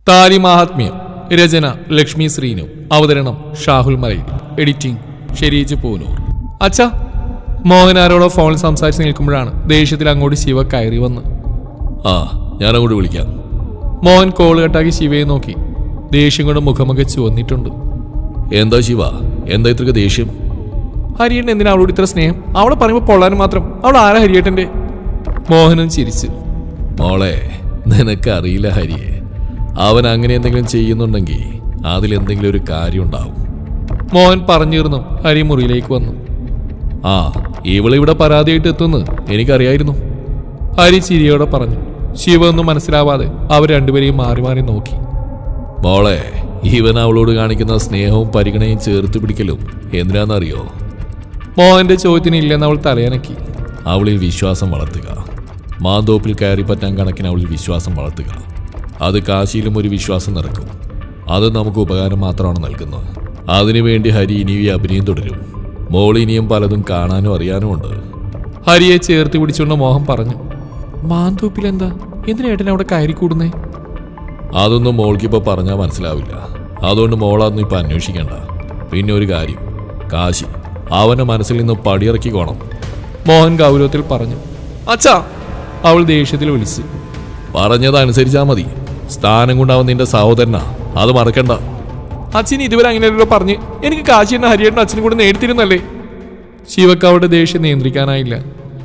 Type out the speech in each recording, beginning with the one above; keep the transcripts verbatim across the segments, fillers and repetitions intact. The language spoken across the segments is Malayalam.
താരി മഹാത്മ്യം. രചന ലക്ഷ്മി ശ്രീനു. അവതരണം ഷാഹുൽ മലയിൽ. എഡിറ്റിംഗ് ഷെരീജ് പൂനൂർ. അച്ഛാ, മോഹൻ ആരോടോ ഫോണിൽ സംസാരിച്ച് നിൽക്കുമ്പോഴാണ് ദേഷ്യത്തിൽ അങ്ങോട്ട് ശിവ കയറി വന്ന്. ആ ഞാനങ്ങോട്ട് വിളിക്കാം. മോഹൻ കോൾ കട്ടാക്കി ശിവയെ നോക്കി. ദേഷ്യം കൊണ്ട് മുഖമൊക്കെ ചുവന്നിട്ടുണ്ട്. എന്താ ശിവ, എന്താ ഇത്രക്ക് ദേഷ്യം? ഹരിയേട്ടൻ എന്തിനാ അവളോട് ഇത്ര സ്നേഹം? അവളെ പറയുമ്പോൾ പൊള്ളാനും മാത്രം. അവൾ ആരാ ഹരിയേട്ടന്റെ? മോഹനും ചിരിച്ചു. മോളെ, നിനക്ക് അറിയില്ല ഹരിയെ. അവൻ അങ്ങനെ എന്തെങ്കിലും ചെയ്യുന്നുണ്ടെങ്കിൽ അതിലെന്തെങ്കിലും ഒരു കാര്യം ഉണ്ടാവും. മോഹൻ പറഞ്ഞിരുന്നു. ഹരി മുറിയിലേക്ക് വന്നു. ആ ഇവളിവിടെ പരാതിയായിട്ട് എത്തുന്നു എനിക്കറിയായിരുന്നു. ഹരി ചിരിയോടെ പറഞ്ഞു. ശിവ ഒന്നും മനസ്സിലാവാതെ അവർ രണ്ടുപേരെയും മാറി മാറി നോക്കി. മോളെ, ഇവൻ അവളോട് കാണിക്കുന്ന സ്നേഹവും പരിഗണനയും ചേർത്ത് പിടിക്കലും എന്തിനാണെന്നറിയോ? മോഹന്റെ ചോദ്യത്തിന് ഇല്ലെന്ന് അവൾ തലയനക്കി. അവളിൽ വിശ്വാസം വളർത്തുക. മാന്തോപ്പിൽ കയറി പറ്റാൻ കണക്കിന് അവളിൽ വിശ്വാസം വളർത്തുക. അത് കാശിയിലും ഒരു വിശ്വാസം നിറക്കും. അത് നമുക്ക് ഉപകാരം മാത്രമാണ് നൽകുന്നത്. അതിനുവേണ്ടി ഹരി ഇനിയും ഈ അഭിനയം തുടരും. മോൾ ഇനിയും പലതും കാണാനും അറിയാനും ഉണ്ട്. ഹരിയെ ചേർത്ത് പിടിച്ചുകൊണ്ട് മോഹൻ പറഞ്ഞു. മാന്തോപ്പിൽ എന്താ? എന്തിനാ ഏട്ടൻ അവിടെ കയറി കൂടുന്നേ? അതൊന്നും മോൾക്കിപ്പോൾ പറഞ്ഞാൽ മനസ്സിലാവില്ല. അതുകൊണ്ട് മോളതൊന്നും ഇപ്പം അന്വേഷിക്കേണ്ട. പിന്നെ ഒരു കാര്യം, കാശി അവൻ്റെ മനസ്സിൽ നിന്ന് പടിയിറക്കിക്കോണം. മോഹൻ ഗൗരവത്തിൽ പറഞ്ഞു. അച്ഛാ, അവൾ ദേഷ്യത്തിൽ വിളിച്ചു. പറഞ്ഞതനുസരിച്ചാൽ മതി. സ്ഥാനം കൊണ്ടാവൻ നിന്റെ സഹോദരനാ, അത് മറക്കണ്ട. അച്ഛന് ഇതുവരെ അങ്ങനെയല്ലോ പറഞ്ഞ്. എനിക്ക് കാശിയുടെ ഹരിയേട്ടനും അച്ഛനും കൂടെ നേടിത്തിരുന്നല്ലേ? ശിവക്ക് അവളുടെ ദേഷ്യം നിയന്ത്രിക്കാനായില്ല.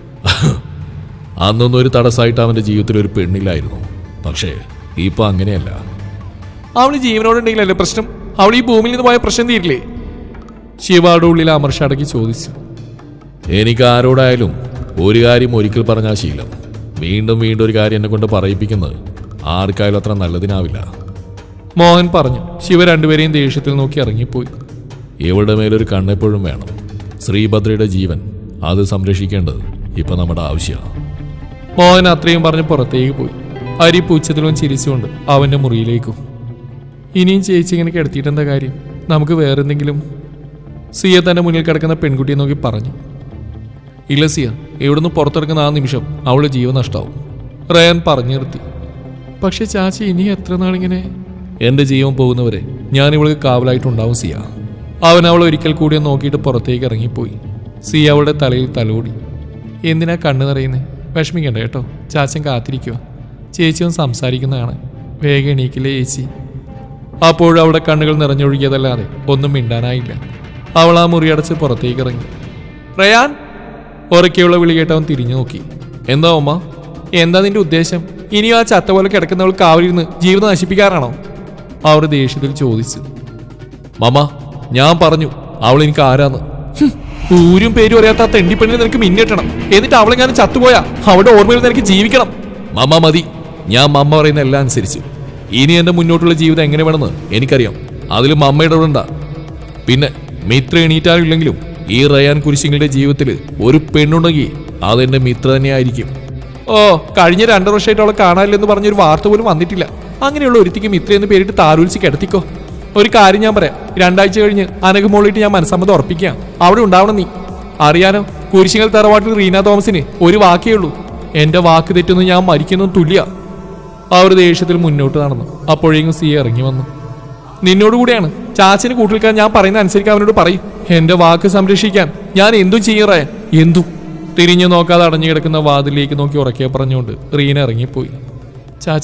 അന്നൊന്നും ഒരു തടസ്സമായിട്ട് അവൻ്റെ ജീവിതത്തിൽ ഒരു പെണ്ണില്ലായിരുന്നു. പക്ഷേ ഇപ്പൊ അങ്ങനെയല്ല. അവള് ജീവനോടുണ്ടെങ്കിലല്ലേ പ്രശ്നം? അവൾ ഈ ഭൂമിയിൽ നിന്ന് പോയ പ്രശ്നം തീരില്ലേ? ശിവയുടെ ഉള്ളിൽ അമർഷ അടക്കി ചോദിച്ചു. എനിക്ക് ആരോടായാലും ഒരു കാര്യം ഒരിക്കൽ പറഞ്ഞാൽ ശീലം. വീണ്ടും വീണ്ടും ഒരു കാര്യം എന്നെ കൊണ്ട് പറയിപ്പിക്കുന്നത് ആർക്കായാലും അത്ര നല്ലതിനാവില്ല. മോഹൻ പറഞ്ഞു. ശിവ രണ്ടുപേരെയും ദേഷ്യത്തിൽ നോക്കി ഇറങ്ങിപ്പോയി. ഇവളുടെ മേലൊരു കണ്ണെപ്പോഴും വേണം. ശ്രീഭദ്രയുടെ ജീവൻ അത് സംരക്ഷിക്കേണ്ടത് ഇപ്പൊ നമ്മുടെ ആവശ്യമാണ്. മോഹൻ അത്രയും പറഞ്ഞ് പുറത്തേക്ക് പോയി. ഹരി പുച്ഛത്തിലും ചിരിച്ചുകൊണ്ട് അവന്റെ മുറിയിലേക്കും. ഇനിയും ചേച്ചി ഇങ്ങനെ കിടത്തിയിട്ടെന്താ കാര്യം? നമുക്ക് വേറെന്തെങ്കിലും. സിയ തന്റെ മുന്നിൽ കിടക്കുന്ന പെൺകുട്ടിയെ നോക്കി പറഞ്ഞു. ഇല്ല സിയ, ഇവിടുന്ന് പുറത്തിറക്കുന്ന ആ നിമിഷം അവളുടെ ജീവൻ നഷ്ടാവും. റയാൻ പറഞ്ഞു നിർത്തി. പക്ഷെ ചാച്ചി, ഇനി എത്ര നാളിങ്ങനെ? എന്റെ ജീവൻ പോകുന്നവരെ ഞാൻ ഇവൾക്ക് കാവലായിട്ടുണ്ടാവും സിയ. അവൻ അവൾ ഒരിക്കൽ കൂടി നോക്കിയിട്ട് പുറത്തേക്ക് ഇറങ്ങിപ്പോയി. സിയ അവളുടെ തലയിൽ തലോടി. എന്തിനാ കണ്ണു നിറയുന്നേ? വിഷമിക്കണ്ട കേട്ടോ, ചാച്ചൻ കാത്തിരിക്കുക. ചേച്ചിയും സംസാരിക്കുന്നതാണ്. വേഗം എണീക്കില്ലേ ചേച്ചി? അപ്പോഴും അവിടെ കണ്ണുകൾ നിറഞ്ഞൊഴുകിയതല്ലാതെ ഒന്നും മിണ്ടാനായില്ല. അവൾ ആ മുറിയടച്ച് പുറത്തേക്ക് ഇറങ്ങി. റയാൻ! ഉറക്കെയുള്ള വിളി കേട്ടവൻ തിരിഞ്ഞു നോക്കി. എന്താ ഉമ്മ? എന്താ നിന്റെ ഉദ്ദേശം? ഇനിയും ആ ചത്ത പോലെ കിടക്കുന്നവൾ കാവലിരുന്ന് ജീവിതം നശിപ്പിക്കാറാണോ? അവർ ദേഷ്യത്തിൽ ചോദിച്ചു. മമ്മ, ഞാൻ പറഞ്ഞു അവൾ എനിക്ക് ആരാന്ന്. ഊരും പേരും അറിയാത്ത ആ തെണ്ടിപ്പെണ്ണിനെ നിനക്ക് മിന്നിട്ടണം. എന്നിട്ട് അവളെങ്ങാനും ചത്തുപോയാ അവളുടെ ഓർമ്മയിൽ നിനക്ക് ജീവിക്കണം. മമ്മ മതി. ഞാൻ മമ്മ പറയുന്ന എല്ലാം അനുസരിച്ചു. ഇനി എന്റെ മുന്നോട്ടുള്ള ജീവിതം എങ്ങനെ വേണമെന്ന് എനിക്കറിയാം. അതിൽ മമ്മയുടെ ഉണ്ടാ. പിന്നെ മിത്ര എണീറ്റാലും ഇല്ലെങ്കിലും ഈ റയാൻ കുരിശിങ്ങളുടെ ജീവിതത്തിൽ ഒരു പെണ്ണുണ്ടെങ്കിൽ അതെന്റെ മിത്ര തന്നെയായിരിക്കും. ഓ, കഴിഞ്ഞ രണ്ടു വർഷമായിട്ട് അവളെ കാണാനില്ലെന്ന് പറഞ്ഞൊരു വാർത്ത പോലും വന്നിട്ടില്ല. അങ്ങനെയുള്ള ഒരുത്തിക്ക് മിത്ര എന്ന് പേരിട്ട് താരൂരിച്ച് കിടത്തിക്കോ. ഒരു കാര്യം ഞാൻ പറയാം. രണ്ടാഴ്ച കഴിഞ്ഞ് അനഘമോളിട്ട് ഞാൻ മനസ്സമ്മതം ഉറപ്പിക്കാം. അവിടെ ഉണ്ടാവണം നീ. അറിയാനോ, കുരിശിങ്ങൾ തറവാട്ടിൽ റീന തോമസിന് ഒരു വാക്കേ ഉള്ളൂ. എന്റെ വാക്ക് തെറ്റുന്നു ഞാൻ മരിക്കുന്നതും തുല്യ. അവർ ദേഷ്യത്തിൽ മുന്നോട്ട് നടന്നു. അപ്പോഴേക്കും സിയ ഇറങ്ങി വന്നു. നിന്നോടുകൂടിയാണ്. ചാച്ചന് കൂട്ടിൽക്കാൻ ഞാൻ പറയുന്ന അനുസരിക്കാൻ അവനോട് പറയും. എന്റെ വാക്ക് സംരക്ഷിക്കാൻ ഞാൻ എന്തും ചെയ്യറേ, എന്തും. തിരിഞ്ഞു നോക്കാതെ അടഞ്ഞു കിടക്കുന്ന വാതിലേക്ക് നോക്കി ഉറക്കെ പറഞ്ഞുകൊണ്ട് റീന ഇറങ്ങിപ്പോയി. ചാച്ച.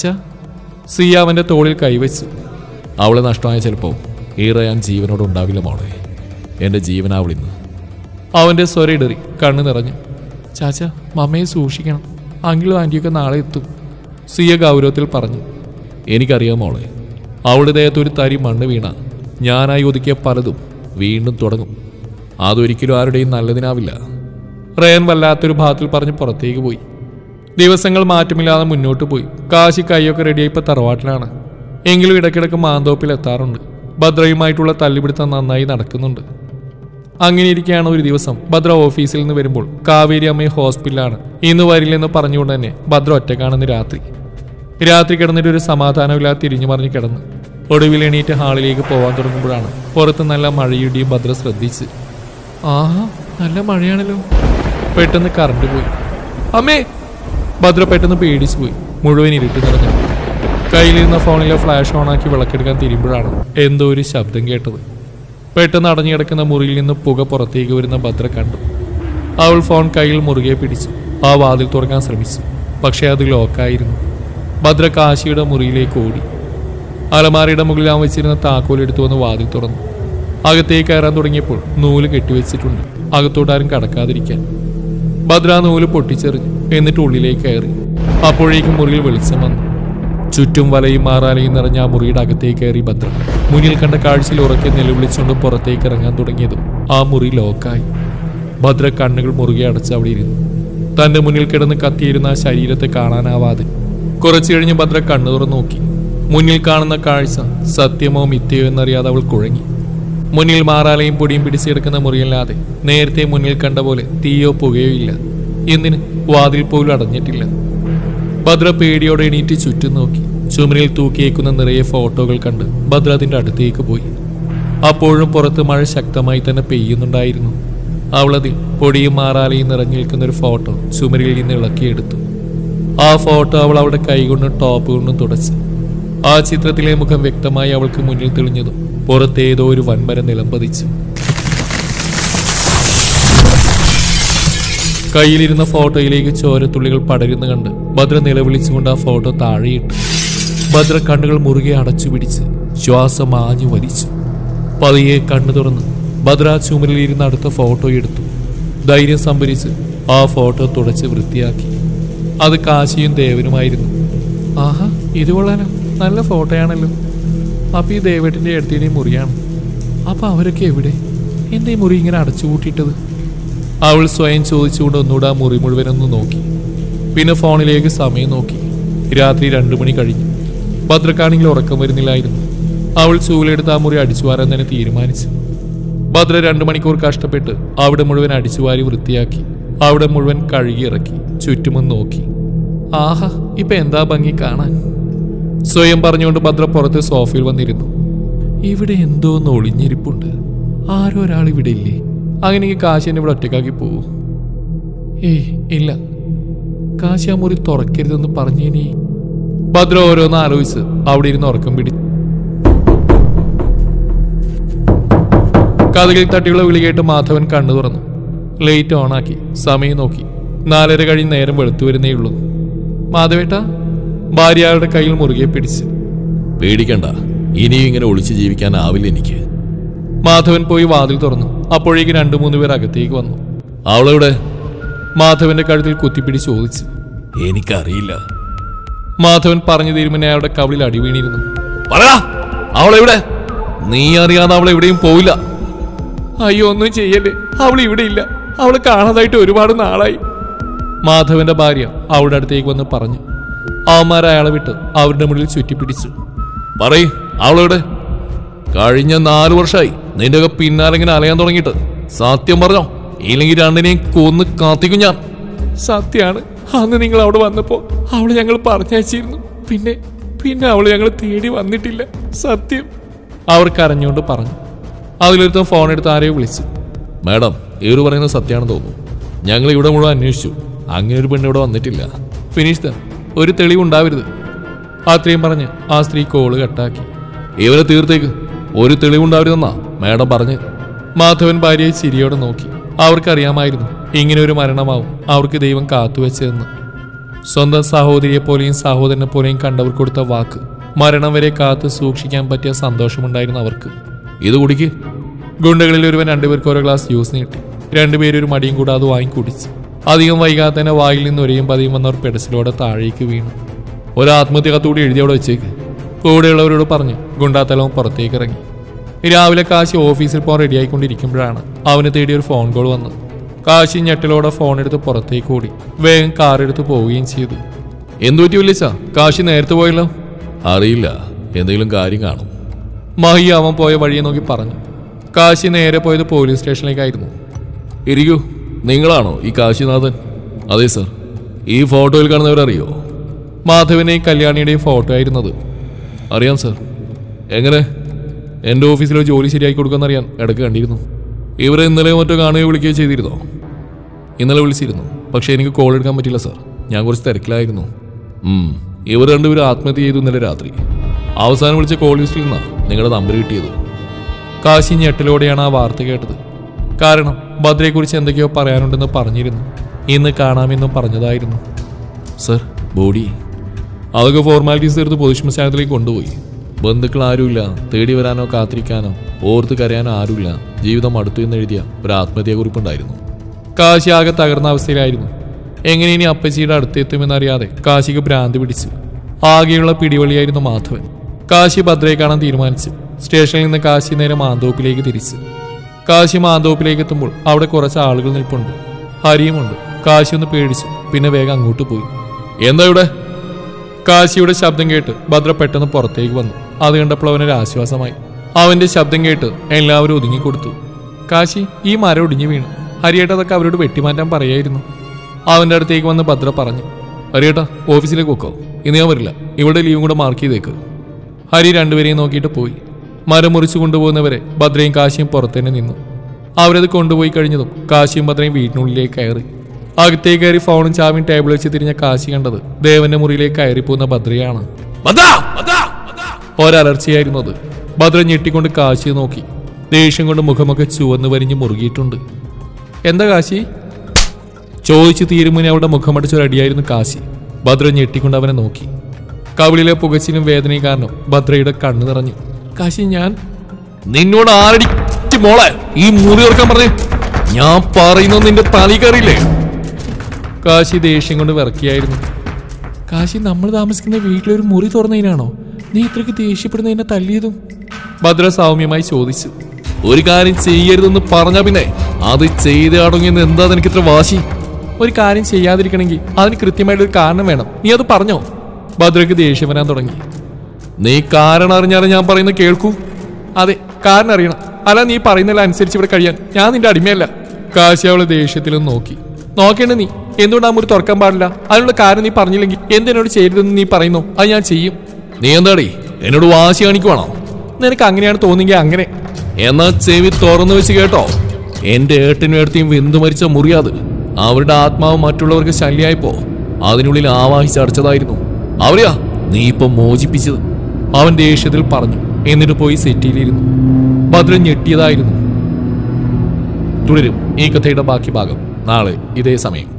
സിയ അവന്റെ തോളിൽ കൈവച്ചു. അവളെ നഷ്ടമായ ചിലപ്പോൾ ഈ റയാൻ ജീവനോട് ഉണ്ടാവില്ല മോളെ. എന്റെ ജീവനാവളിന്ന്. അവന്റെ സ്വരയിടറി കണ്ണു നിറഞ്ഞു. ചാച്ച, മമ്മയെ സൂക്ഷിക്കണം. അങ്കിളും ആന്റിയൊക്കെ നാളെ എത്തും. സിയ ഗൗരവത്തിൽ പറഞ്ഞു. എനിക്കറിയാം മോളെ. അവളുടെ ദേഹത്ത് ഒരു തരി മണ്ണ് വീണ ഞാനായി ഒതുക്കിയ പലതും വീണ്ടും തുടങ്ങും. അതൊരിക്കലും ആരുടെയും നല്ലതിനാവില്ല. റയൻ വല്ലാത്തൊരു ഭാഗത്തിൽ പറഞ്ഞ് പുറത്തേക്ക് പോയി. ദിവസങ്ങൾ മാറ്റമില്ലാതെ മുന്നോട്ട് പോയി. കാശി കൈയൊക്കെ റെഡിയായി ഇപ്പം തറവാട്ടിലാണ്. എങ്കിലും ഇടയ്ക്കിടയ്ക്ക് മാന്തോപ്പിൽ എത്താറുണ്ട്. ഭദ്രയുമായിട്ടുള്ള തല്ലിപിടുത്തം നന്നായി നടക്കുന്നുണ്ട്. അങ്ങനെ ഇരിക്കുകയാണ് ഒരു ദിവസം ഭദ്ര ഓഫീസിൽ നിന്ന് വരുമ്പോൾ കാവേരി അമ്മയെ ഹോസ്പിറ്റലാണ്. ഇന്ന് വരില്ലെന്ന് പറഞ്ഞുകൊണ്ട് തന്നെ ഭദ്ര ഒറ്റക്കാണെന്ന് രാത്രി. രാത്രി കിടന്നിട്ട് ഒരു സമാധാനമില്ലാതെ തിരിഞ്ഞു മറിഞ്ഞ് കിടന്നു. ഒടുവിൽ എണീറ്റ് ഹാളിലേക്ക് പോകാൻ തുടങ്ങുമ്പോഴാണ് പുറത്ത് നല്ല മഴയുടെയും ഭദ്ര ശ്രദ്ധിച്ച്. ആഹാ, നല്ല മഴയാണല്ലോ. പെട്ടെന്ന് കറണ്ട് പോയി. അമ്മേ! ഭദ്ര പെട്ടെന്ന് പേടിച്ചു പോയി. മുഴുവൻ ഇരുട്ട് നിറഞ്ഞു. കയ്യിലിരുന്ന ഫോണിലെ ഫ്ലാഷ് ഓണാക്കി വിളക്കെടുക്കാൻ തിരിയുമ്പോഴാണ് എന്തോ ഒരു ശബ്ദം കേട്ടത്. പെട്ടെന്ന് അടഞ്ഞു കിടക്കുന്ന മുറിയിൽ നിന്ന് പുക പുറത്തേക്ക് വരുന്ന ഭദ്ര കണ്ടു. അവൾ ഫോൺ കയ്യിൽ മുറുകെ പിടിച്ചു. ആ വാതിൽ തുറക്കാൻ ശ്രമിച്ചു. പക്ഷേ അത് ലോക്കായിരുന്നു. ഭദ്ര കാശിയുടെ മുറിയിലേക്ക് ഓടി. അലമാരയുടെ മുകളിൽ അവൻ വെച്ചിരുന്ന താക്കോൽ എടുത്തു വന്ന് വാതിൽ തുറന്നു. അകത്തേക്ക് കയറാൻ തുടങ്ങിയപ്പോൾ നൂല് കെട്ടിവെച്ചിട്ടുണ്ട്, അകത്തോട്ടാരും കടക്കാതിരിക്കാൻ. ഭദ്ര നൂല് പൊട്ടിച്ചെറിഞ്ഞു. എന്നിട്ട് ഉള്ളിലേക്ക് കയറി. അപ്പോഴേക്കും മുറിയിൽ വെളിച്ചം വന്നു. ചുറ്റും വലയും മാറാലയും നിറഞ്ഞ ആ മുറിയുടെ അകത്തേക്ക് കയറി ഭദ്ര. മുന്നിൽ കണ്ട കാഴ്ചയിൽ ഉറക്കെ നിലവിളിച്ചുകൊണ്ട് പുറത്തേക്ക് ഇറങ്ങാൻ തുടങ്ങിയതും ആ മുറി ലോക്കായി. ഭദ്ര കണ്ണുകൾ മുറുകെ അടച്ച് അവിടെ ഇരുന്നു. തന്റെ മുന്നിൽ കിടന്ന് കത്തിയിരുന്ന ആ ശരീരത്തെ കാണാനാവാതെ കുറച്ചു കഴിഞ്ഞ് ഭദ്ര കണ്ണു തുറന്നു നോക്കി. മുന്നിൽ കാണുന്ന കാഴ്ച സത്യമോ മിഥ്യയോ എന്നറിയാതെ അവൾ കുഴങ്ങി. മുന്നിൽ മാറാലയും പൊടിയും പിടിച്ചെടുക്കുന്ന മുറിയല്ലാതെ നേരത്തെ മുന്നിൽ കണ്ട പോലെ തീയോ പുകയോ ഇല്ല. എന്തിന് വാതിൽ പോലും അടഞ്ഞിട്ടില്ല. ഭദ്ര പേടിയോടെ എണീറ്റ് ചുറ്റും നോക്കി. ചുമരിൽ തൂക്കിയേക്കുന്ന നിറയെ ഫോട്ടോകൾ കണ്ട് ഭദ്ര അതിൻ്റെ അടുത്തേക്ക് പോയി. അപ്പോഴും പുറത്ത് മഴ ശക്തമായി തന്നെ പെയ്യുന്നുണ്ടായിരുന്നു. അവളതിൽ പൊടിയും മാറാലയും നിറഞ്ഞു നിൽക്കുന്ന ഒരു ഫോട്ടോ ചുമരിൽ നിന്ന് ഇളക്കിയെടുത്തു. ആ ഫോട്ടോ അവൾ അവളുടെ കൈകൊണ്ടും ടോപ്പ് കൊണ്ടും തുടച്ചു. ആ ചിത്രത്തിലെ മുഖം വ്യക്തമായി അവൾക്ക് മുന്നിൽ തെളിഞ്ഞതും പുറത്തേതോ ഒരു വൻമരം നിലംപതിച്ചു. കയ്യിലിരുന്ന ഫോട്ടോയിലേക്ക് ചോരത്തുള്ളികൾ പടരുന്ന കണ്ട് ഭദ്ര നിലവിളിച്ചുകൊണ്ട് ആ ഫോട്ടോ താഴെയിട്ടു. ഭദ്ര കണ്ണുകൾ മുറുകെ അടച്ചു പിടിച്ച് ശ്വാസം ആഞ്ഞു വലിച്ചു. പതിയെ കണ്ണു തുറന്ന് ഭദ്ര ചുമരിൽ ഇരുന്ന് അടുത്ത ഫോട്ടോ എടുത്തു. ധൈര്യം സംഭരിച്ച് ആ ഫോട്ടോ തുടച്ച് വൃത്തിയാക്കി. അത് കാശിയും ദേവനുമായിരുന്നു. ആഹാ, ഇത് കൊള്ളാനോ, നല്ല ഫോട്ടോയാണല്ലോ. അപ്പൊ ഈ ദേവേട്ടിന്റെ അടുത്തേയും മുറിയാണ്. അപ്പൊ അവരൊക്കെ എവിടെ? എന്റെ ഈ മുറി ഇങ്ങനെ അടച്ചുകൂട്ടിയിട്ടത്? അവൾ സ്വയം ചോദിച്ചുകൊണ്ട് ഒന്നുകൂടെ ആ മുറി മുഴുവനൊന്ന് നോക്കി. പിന്നെ ഫോണിലേക്ക് സമയം നോക്കി. രാത്രി രണ്ടു മണി കഴിഞ്ഞു. ഭദ്രക്കാണെങ്കിൽ ഉറക്കം വരുന്നില്ലായിരുന്നു. അവൾ ചൂലെടുത്ത് ആ മുറി അടിച്ചുവാരാൻ തന്നെ തീരുമാനിച്ചു. ഭദ്ര രണ്ടു മണിക്കൂർ കഷ്ടപ്പെട്ട് അവിടെ മുഴുവൻ അടിച്ചുവാരി വൃത്തിയാക്കി. അവിടെ മുഴുവൻ കഴുകിയിറക്കി. ചുറ്റുമൊന്ന് നോക്കി. ആഹാ, ഇപ്പൊ എന്താ ഭംഗി കാണാൻ! സ്വയം പറഞ്ഞുകൊണ്ട് ഭദ്ര പുറത്ത് സോഫയിൽ വന്നിരുന്നു. ഇവിടെ എന്തോ ഒന്ന് ഒളിഞ്ഞിരിപ്പുണ്ട്. ആരോ ഒരാൾ ഇവിടെ ഇല്ലേ? അങ്ങനെ കാശി എന്നെ ഇവിടെ ഒറ്റക്കാക്കി പോവൂ? ഏയ് ഇല്ല, കാശി ആ മുറി തുറക്കരുതെന്ന് പറഞ്ഞേനി. ഭദ്ര ഓരോന്ന് ആലോചിച്ച് അവിടെ ഇരുന്ന് ഉറക്കം പിടി. കഥകളിൽ തട്ടിയുള്ള വിളി കേട്ട് മാധവൻ കണ്ണു തുറന്നു. ലൈറ്റ് ഓണാക്കി. സമയം നോക്കി. നാലര കഴിഞ്ഞ് നേരം വെളുത്തു വരുന്നേ ഉള്ളൂ. മാധവേട്ട, ഭാര്യ അയാളുടെ കയ്യിൽ മുറുകെ പിടിച്ച്. പേടിക്കണ്ട, ഇനിയും ഇങ്ങനെ ഒളിച്ചു ജീവിക്കാനാവില്ല എനിക്ക്. മാധവൻ പോയി വാതിൽ തുറന്നു. അപ്പോഴേക്ക് രണ്ടു മൂന്ന് പേർ അകത്തേക്ക് വന്നു. അവളെവിടെ? മാധവന്റെ കഴുത്തിൽ കുത്തിപ്പിടിച്ച് ചോദിച്ചു. എനിക്കറിയില്ല. മാധവൻ പറഞ്ഞു തീരുമാനം അയാളുടെ കവിളിൽ അടി വീണിരുന്നു. പറയാ, അവളെവിടെ? നീ അറിയാതെ അവളെ എവിടെയും പോവില്ല. അയ്യോ, ഒന്നും ചെയ്യല്ലേ, അവൾ ഇവിടെ ഇല്ല. അവളെ കാണാതായിട്ട് ഒരുപാട് നാളായി. മാധവന്റെ ഭാര്യ അവളുടെ അടുത്തേക്ക് വന്ന് പറഞ്ഞു. അവന്മാർ അയാളെ വിട്ട് അവരുടെ മുന്നിൽ ചുറ്റിപ്പിടിച്ചു. പറയ്, അവളെവിടെ? കഴിഞ്ഞ നാലു വർഷമായി നിന്റെ ഒക്കെ പിന്നാലിങ്ങനെ അലയാൻ തുടങ്ങിയിട്ട്. സത്യം പറഞ്ഞോ, ഇല്ലെങ്കിൽ രണ്ടിനെയും കൊന്ന് കാത്തിക്കും ഞാൻ. സത്യാണ്. അന്ന് നിങ്ങൾ അവിടെ വന്നപ്പോ അവള് ഞങ്ങൾ പറഞ്ഞയച്ചിരുന്നു. പിന്നെ പിന്നെ അവള് ഞങ്ങൾ തേടി വന്നിട്ടില്ല. സത്യം. അവർ കരഞ്ഞുകൊണ്ട് പറഞ്ഞു. അതിലൊരുത്തം ഫോൺ എടുത്ത് ആരെയോ വിളിച്ചു. മാഡം, ഇവർ പറയുന്നത് സത്യമാണെന്ന് തോന്നുന്നു. ഞങ്ങൾ ഇവിടെ മുഴുവൻ അന്വേഷിച്ചു. അങ്ങനെ ഒരു പെണ്ണ് ഇവിടെ വന്നിട്ടില്ല. ഫിനിഷ് ദ, ഒരു തെളിവുണ്ടാവരുത്. അത്രയും പറഞ്ഞ് ആ സ്ത്രീ കോള് കട്ടാക്കി. ഇവരെ തീർത്തേക്ക്, ഒരു തെളിവുണ്ടാവരുതെന്നാ മാഡം പറഞ്ഞ്. മാധവൻ ഭാര്യയെ ചിരിയോടെ നോക്കി. അവർക്കറിയാമായിരുന്നു ഇങ്ങനെ ഒരു മരണമാവും അവർക്ക് ദൈവം കാത്തുവെച്ചതെന്ന്. സ്വന്തം സഹോദരിയെ പോലെയും സഹോദരനെ പോലെയും കണ്ടവർ കൊടുത്ത വാക്ക് മരണം വരെ കാത്ത് സൂക്ഷിക്കാൻ പറ്റിയ സന്തോഷമുണ്ടായിരുന്നു അവർക്ക്. ഇത് കുടിക്ക്. ഗുണ്ടകളിൽ ഒരുവൻ രണ്ടുപേർക്ക് ഓരോ ഗ്ലാസ് ജ്യൂസ് നീട്ടി. രണ്ടുപേരും ഒരു മടിയും കൂടാതെ വാങ്ങി കുടിച്ചു. അധികം വൈകാതെ തന്നെ വായിൽ നിന്ന് ഒരേയും പതിയും വന്നവർ പെടസിലോടെ താഴേക്ക് വീണു. ഒരു ആത്മഹത്യ കത്തുകൂടി എഴുതിയോടെ വെച്ചേക്ക്, കൂടെയുള്ളവരോട് പറഞ്ഞു ഗുണ്ടാത്തലവും പുറത്തേക്ക് ഇറങ്ങി. രാവിലെ കാശി ഓഫീസിൽ പോകാൻ റെഡിയായിക്കൊണ്ടിരിക്കുമ്പോഴാണ് അവന് തേടി ഒരു ഫോൺ കോൾ വന്നത്. കാശി ഞെട്ടലോടെ ഫോൺ എടുത്ത് പുറത്തേക്ക് ഓടി വേഗം കാർ എടുത്ത് പോവുകയും ചെയ്തു. എന്തു പറ്റി വിളിച്ചാ? കാശി നേരത്തെ പോയല്ലോ. അറിയില്ല, എന്തെങ്കിലും കാര്യം കാണും. മഹി അവൻ പോയ വഴിയെ നോക്കി പറഞ്ഞു. കാശി നേരെ പോയത് പോലീസ് സ്റ്റേഷനിലേക്കായിരുന്നു. ഇരിക്കൂ, നിങ്ങളാണോ ഈ കാശിനാഥൻ? അതെ സർ. ഈ ഫോട്ടോയിൽ കാണുന്നവരറിയോ? മാധവനെയും കല്യാണിയുടെയും ഫോട്ടോ ആയിരുന്നത്. അറിയാം സർ. എങ്ങനെ? എൻ്റെ ഓഫീസിലെ ജോലി ശരിയാക്കി കൊടുക്കുമെന്നറിയാൻ ഇടയ്ക്ക് കണ്ടിരുന്നു. ഇവരെ ഇന്നലെ മറ്റോ കാണുകയോ വിളിക്കുകയോ ചെയ്തിരുന്നോ? ഇന്നലെ വിളിച്ചിരുന്നു, പക്ഷേ എനിക്ക് കോൾ എടുക്കാൻ പറ്റില്ല സർ. ഞാൻ കുറച്ച് തിരക്കിലായിരുന്നു. ഇവർ രണ്ടുപേരും ആത്മഹത്യ ചെയ്തു ഇന്നലെ രാത്രി. അവസാനം വിളിച്ച കോൾ ലിസ്റ്റിൽ നിന്നാണ് നിങ്ങളുടെ നമ്പർ കിട്ടിയത്. കാശി ഞെട്ടലോടെയാണ് ആ വാർത്ത കേട്ടത്. കാരണം ഭദ്രയെക്കുറിച്ച് എന്തൊക്കെയോ പറയാനുണ്ടെന്ന് പറഞ്ഞിരുന്നു. ഇന്ന് കാണാമെന്നും പറഞ്ഞതായിരുന്നു. സർ, ബോഡി അതൊക്കെ ഫോർമാലിറ്റീസ് തീർത്ത് പൊതുശ്മശാനത്തിലേക്ക് കൊണ്ടുപോയി. ബന്ധുക്കൾ ആരുമില്ല, തേടി വരാനോ കാത്തിരിക്കാനോ ഓർത്ത് കരയാനോ ആരുമില്ല. ജീവിതം അടുത്തു എന്നെഴുതിയ ഒരു ആത്മഹത്യാക്കുറിപ്പുണ്ടായിരുന്നു. കാശി ആകെ തകർന്ന അവസ്ഥയിലായിരുന്നു. എങ്ങനെ ഇനി അപ്പച്ചിയുടെ അടുത്തെത്തുമെന്നറിയാതെ കാശിക്ക് ഭ്രാന്തി പിടിച്ചു. ആകെയുള്ള പിടിവള്ളിയായിരുന്നു മാധവൻ. കാശി ഭദ്രയെ കാണാൻ തീരുമാനിച്ചു. സ്റ്റേഷനിൽ നിന്ന് കാശി നേരെ മാന്തോപ്പിലേക്ക് തിരിച്ചു. കാശി മാന്തോപ്പിലേക്ക് എത്തുമ്പോൾ അവിടെ കുറച്ച് ആളുകൾ നിൽപ്പുണ്ട്. ഹരിയുമുണ്ട്. കാശി ഒന്ന് പേടിച്ചു. പിന്നെ വേഗം അങ്ങോട്ട് പോയി. എന്താ ഇവിടെ? കാശിയുടെ ശബ്ദം കേട്ട് ഭദ്ര പെട്ടെന്ന് പുറത്തേക്ക് വന്നു. അത് കണ്ടപ്പോൾ അവനൊരു ആശ്വാസമായി. അവന്റെ ശബ്ദം കേട്ട് എല്ലാവരും ഒതുങ്ങിക്കൊടുത്തു. കാശി, ഈ മരം ഒടിഞ്ഞു വീണു. ഹരിയേട്ടതൊക്കെ അവരോട് വെട്ടിമാറ്റാൻ പറയായിരുന്നു. അവന്റെ അടുത്തേക്ക് വന്ന് ഭദ്ര പറഞ്ഞു. ഹരിയേട്ടാ, ഓഫീസിലേക്ക് വെക്കോ? ഇന്ന് ഞാൻ വരില്ല. ഇവിടെ ലീവും കൂടെ മാർക്ക് ചെയ്തേക്ക്. ഹരി രണ്ടുപേരെയും നോക്കിയിട്ട് പോയി. മരം മുറിച്ചു കൊണ്ടുപോകുന്നവരെ ഭദ്രയും കാശിയും പുറത്തുതന്നെ നിന്നു. അവരത് കൊണ്ടുപോയി കഴിഞ്ഞതും കാശിയും ഭദ്രയും വീട്ടിനുള്ളിലേക്ക് കയറി. അകത്തേക്ക് കയറി ഫോണും ചാവിയും ടേബിൾ വെച്ച് തിരിഞ്ഞ കാശി കണ്ടത് ദേവന്റെ മുറിയിലേക്ക് കയറിപ്പോകുന്ന ഭദ്രയാണ്. ഒരലർച്ചയായിരുന്നു അത്. ഭദ്ര ഞെട്ടിക്കൊണ്ട് കാശിയെ നോക്കി. ദേഷ്യം കൊണ്ട് മുഖമൊക്കെ ചുവന്ന് വരിഞ്ഞ് മുറുകിയിട്ടുണ്ട്. എന്താ കാശി? ചോദിച്ചു തീരുമുന്നേ അവിടെ മുഖമടിച്ചൊരടിയായിരുന്നു കാശി. ഭദ്ര ഞെട്ടിക്കൊണ്ട് അവനെ നോക്കി. കവിളിലെ പുകച്ചിലും വേദനയും കാരണം ഭദ്രയുടെ കണ്ണു നിറഞ്ഞു. കാശി, ഞാൻ നിന്നോട് ആരടി മോളെ ഈ മുറി ഓർക്കാൻ പറഞ്ഞു? ഞാൻ പറയുന്നത് നിന്റെ തലി കയറിയില്ലേ? കാശി ദേഷ്യം കൊണ്ട് വിറക്കിയായിരുന്നു. കാശി, നമ്മൾ താമസിക്കുന്ന വീട്ടിലൊരു മുറി തുറന്നതിനാണോ നീ ഇത്രയ്ക്ക് ദേഷ്യപ്പെടുന്ന എന്നെ തല്ലിയതും? ഭദ്ര സൗമ്യമായി ചോദിച്ചു. ഒരു കാര്യം ചെയ്യരുതെന്ന് പറഞ്ഞാ പിന്നെ അത് ചെയ്ത് അടങ്ങിയെന്ന് എന്താ എനിക്ക് ഇത്ര വാശി? ഒരു കാര്യം ചെയ്യാതിരിക്കണമെങ്കിൽ അതിന് കൃത്യമായിട്ടൊരു കാരണം വേണം. നീ അത് പറഞ്ഞോ? ഭദ്രയ്ക്ക് ദേഷ്യം വരാൻ തുടങ്ങി. നീ കാരണം അറിഞ്ഞാലും ഞാൻ പറയുന്നത് കേൾക്കൂ. അതെ, കാരണം അറിയണം. അല്ല, നീ പറയുന്നതിൽ അനുസരിച്ച് ഇവിടെ കഴിയാൻ ഞാൻ നിന്റെ അടിമയല്ല. കാശി അവളെ ദേഷ്യത്തിലും നോക്കി. നോക്കേണ്ട നീ എന്തുകൊണ്ട് ആ മുറി തുറക്കാൻ പാടില്ല? അതിനുള്ള കാരണം നീ പറഞ്ഞില്ലെങ്കിൽ എന്തിനോട് ചെയ്യരുതെന്ന് നീ പറയുന്നു, അത് ഞാൻ ചെയ്യും. നീ എന്താടി എന്നോട് വാശി കാണിക്കുവാണോ? നിനക്ക് അങ്ങനെയാണ് തോന്നുമെങ്കിൽ അങ്ങനെ. എന്നാ ചെവി തുറന്നു വെച്ച് കേട്ടോ. എന്റെ ഏട്ടനും ഏട്ടത്തെയും വെന്തു മരിച്ച മുറിയാത്. അവരുടെ ആത്മാവ് മറ്റുള്ളവർക്ക് ശല്യായപ്പോ അതിനുള്ളിൽ ആവാഹിച്ചടച്ചതായിരുന്നു. അവരെയാ നീ ഇപ്പൊ മോചിപ്പിച്ചത്. അവൻ ദേഷ്യത്തിൽ പറഞ്ഞു. എന്നിട്ട് പോയി സെറ്റിയിലിരുന്നു. ഭദ്രൻ ഞെട്ടിയതായിരുന്നു. തുടരും ഈ കഥയുടെ ബാക്കി ഭാഗം നാളെ ഇതേ സമയം.